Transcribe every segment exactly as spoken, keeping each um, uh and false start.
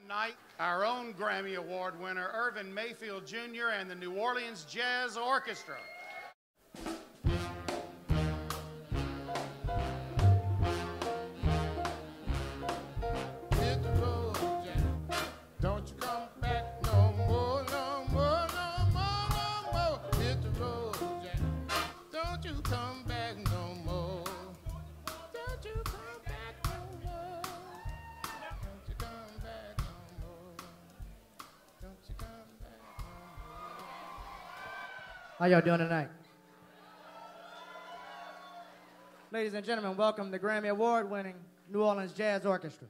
tonight, our own Grammy Award winner, Irvin Mayfield Junior and the New Orleans Jazz Orchestra. Hit the road, Jack. Don't you come back no more, no more, no more, no more. Hit the road, Jack. Don't you come back no more. Don't you come back no more. Don't you come back no more. Don't you come back no more. How y'all doing tonight? Ladies and gentlemen, welcome the Grammy Award-winning New Orleans Jazz Orchestra.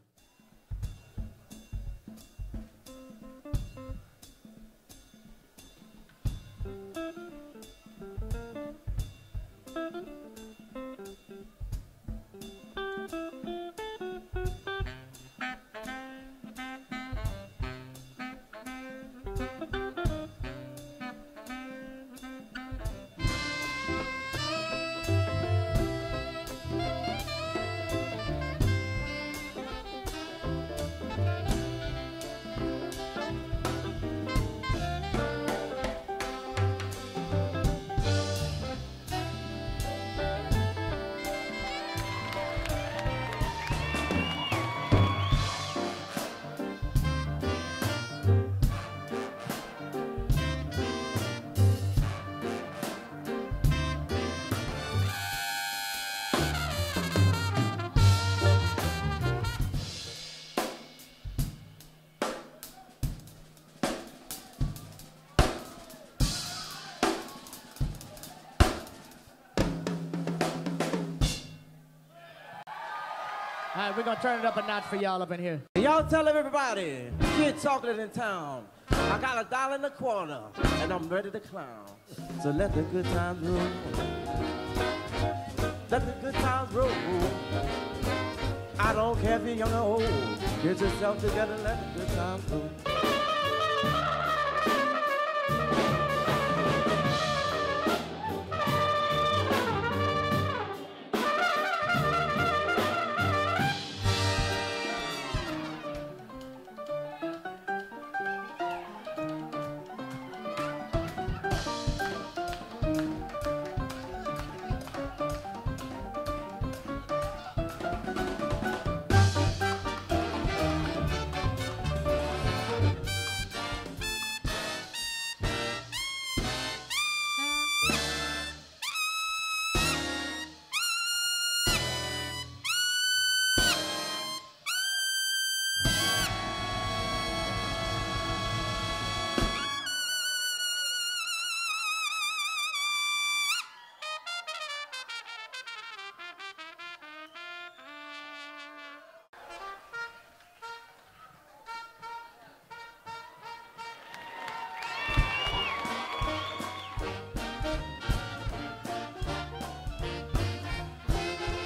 All right, we're gonna turn it up a notch for y'all up in here. Y'all tell everybody, get chocolate in town. I got a dollar and a quarter, and I'm ready to clown. So let the good times roll. Let the good times roll. I don't care if you're young or old. Get yourself together, let the good times roll.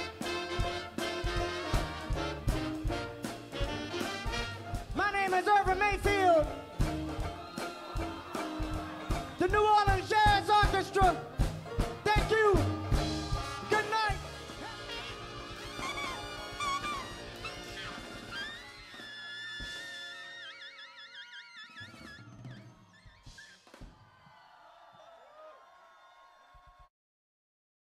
Irvin